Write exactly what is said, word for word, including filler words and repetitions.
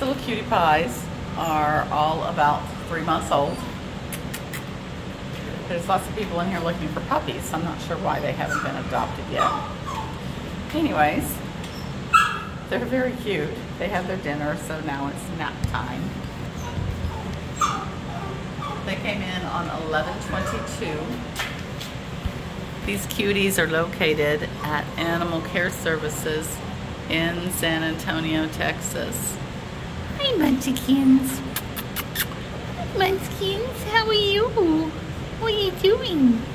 little cutie pies are all about three months old. There's lots of people in here looking for puppies. I'm not sure why they haven't been adopted yet. Anyways, they're very cute. They have their dinner, so now it's nap time. They came in on eleven twenty-two. These cuties are located at Animal Care Services in San Antonio, Texas. Hi, Munchkins. Munchkins, how are you? What are you doing?